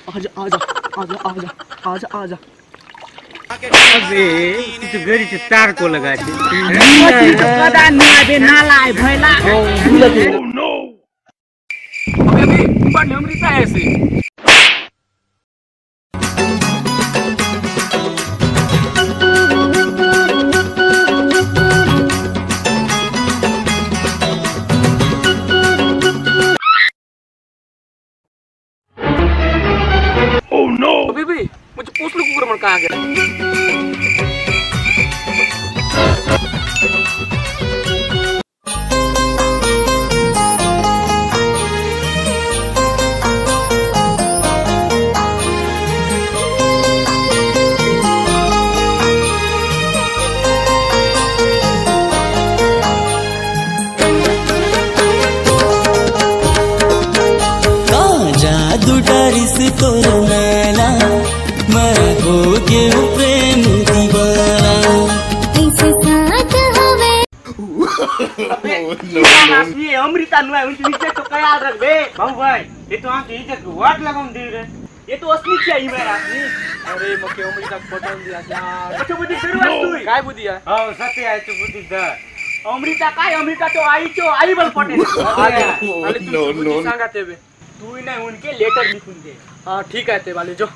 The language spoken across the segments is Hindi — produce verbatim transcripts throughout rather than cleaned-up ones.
आजा आजा आजा आजा आजा आजा। अबे तू गरी से तार को लगा दे। कदा नाबे नालाय भैला। Oh no. अबे अबे ऊपर अमृता है ऐसे। Oh no. अबे अबे मुझे पूछ लो कुकर मन कहाँ गया। तोरो नैना मैं हो गयो प्रेम दीवाना ऐसे साथ हवे। ये अमृता नुआ उनकी इज्जत तो ख्याल रख बे बाबू भाई। ये तो आपकी इज्जत को वाट लगाऊं दे रे। ये तो असली चाहिए मेरा आदमी। अरे मके अमृता को पटन दिया यार। अच्छा बुद्धि दरवाज तू काय बुद्धि है? हां सत्य आहे तू बुद्धि द अमृता काय अमृता तो आई तो आई बल पटे। अरे तू बुद्धि सांगा तेबे तू ही नहीं उनके लेटर लिखून दे। हाँ ठीक है ते वाले जो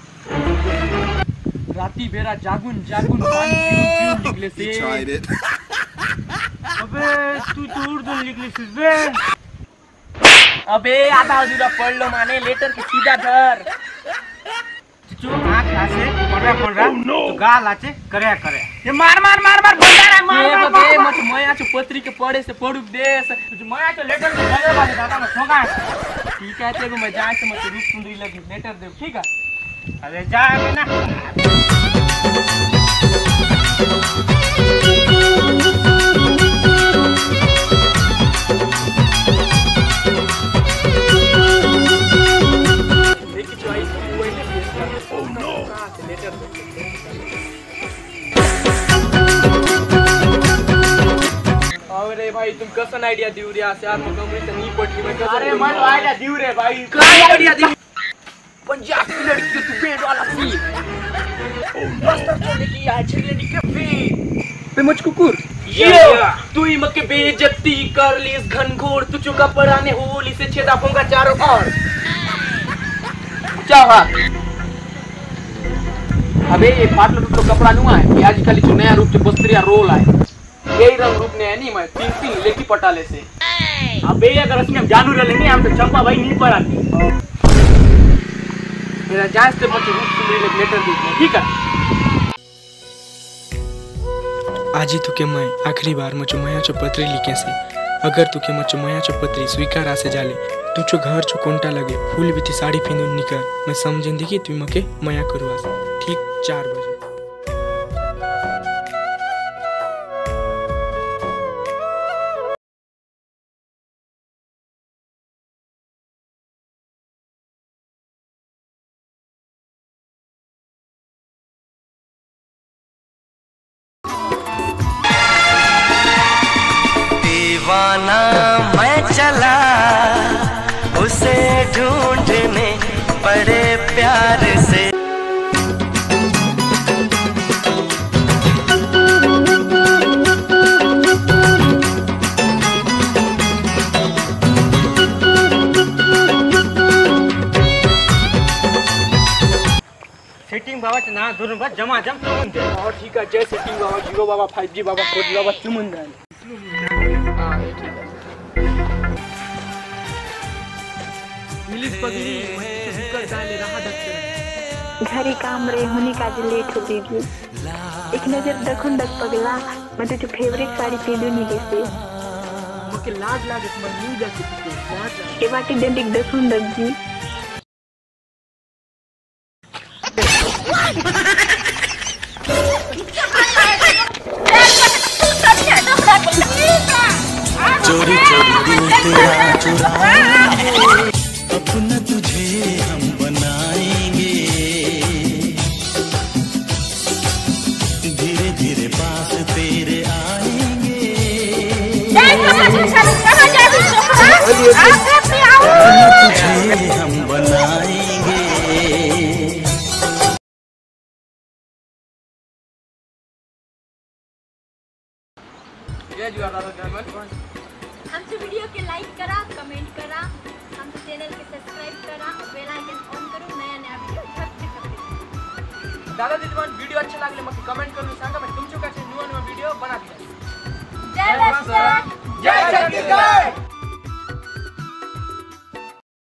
राती बेरा जागुन जागुन पानी पीऊं पीऊं निकले से। अबे तू तो उर्दू लिख ली बे। अबे आधा अधूरा पढ़ लो माने लेटर के सीधा धर। चुचू आँख आसे पढ़ा पढ़ा तो गाल आचे करया करया। ये मार मार मार मार बंदा रे मार मार बे मत मया छ पत्री के पढ़े से पढ़ुक देस तुझ मया छ लेटर के भरे वाले दादा में ठोका। ठीक है तेरे मैं जाए से मत रूप सुंदरी लगी लेटर दे ठीक है। अरे जा बे ना। देखी चॉइस वो इने भेज ओह नो लेटर दे। अरे भाई तुम कसन आइडिया दिउ रे यार यार मैं अमृता नहीं पटली मैं कसन। अरे मैं तो आइडिया दिउ रे भाई। काय आइडिया दी पंजाब की लड़की तू बेड वाला फील बस्तर चले की आज छेड़ी के फील पे मुझ कुकुर ये तू ही मक्के बेइज्जती कर ली इस घनघोर तू चुका पराने होली से छेदा पंगा चारों ओर चाहा। अबे ये पाटलो तो कपड़ा नुआ है ये आजकल जो नया रूप जो बस्त्रिया रोल है यही रंग रूप ने है नहीं मैं तीन तीन लेकी पटाले से। अबे अगर इसमें जानू रह लेंगे हम तो चंपा भाई नहीं पर आती। मेरा जांच से मुझे रूप सुंदरी लेटर देखना ठीक है। आज ही तुके मैं आखिरी बार मुझे मया चो पत्री लिखे से अगर तुके मुझे मया चो पत्री स्वीकार आसे जाले तू चो घर चो कोंटा लगे फूल बिती साड़ी पहन निकल मैं समझेंदी कि तू मके मया करू आसे ठीक चार बजे। दीवाना मैं चला उसे ढूंढने बड़े प्यार से। सेटिंग बाबा ना धुन बस जमा जम तुम दे। और ठीक है जय सेटिंग बाबा जीरो बाबा फाइव जी बाबा फोर जी बाबा चुमन जाए। मिलिस पगली सुकर डाले रहा डॉक्टर घरी काम रे होने का जो लेट हो दीजिए एक नजर दखुन दक पगला मैं तुझे फेवरेट साड़ी पहनू नहीं देते मके लाज लाज मन नहीं जाती लाज के बाटी डेंटिक दखुन दक जी। चोरी चोरी दिल तेरा चुराएंगे अपना तुझे हम बनाएंगे धीरे धीरे पास तेरे आएंगे तुझे हम बनाएंगे जय जुआर दादा दीदीमान. आमच्या व्हिडिओ के लाईक करा, कमेंट करा, आमचं चॅनल के सबस्क्राईब करा, बेल आयकन ऑन करून नया नया व्हिडिओ झटपट दादा दीदीमान व्हिडिओ अच्छा लागले मग कमेंट करून सांगा. मग तुमचे काय